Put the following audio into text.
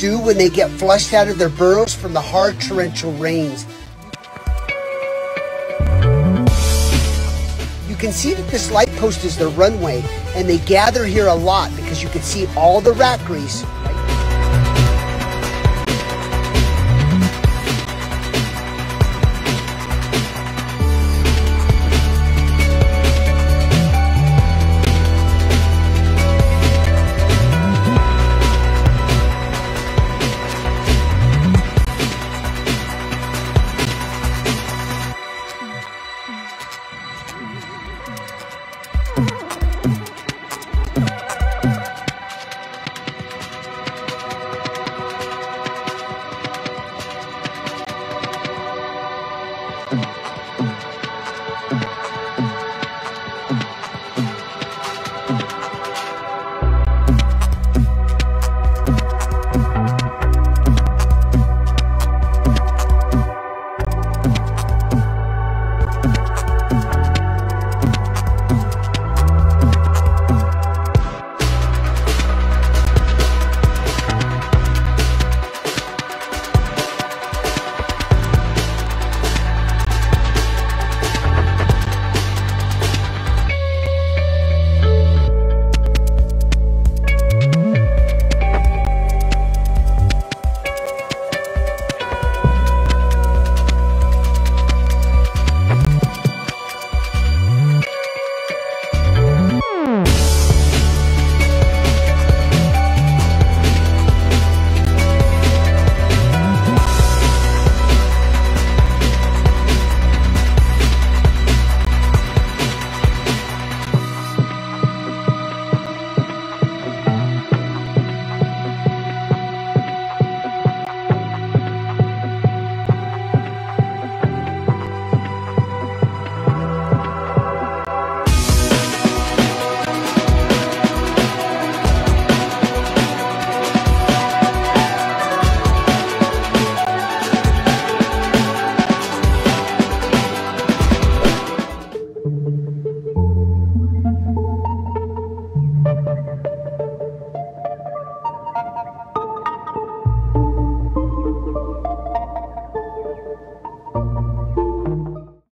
do when they get flushed out of their burrows from the hard torrential rains. You can see that this light post is their runway, and they gather here a lot because you can see all the rat grease. Mm-hmm.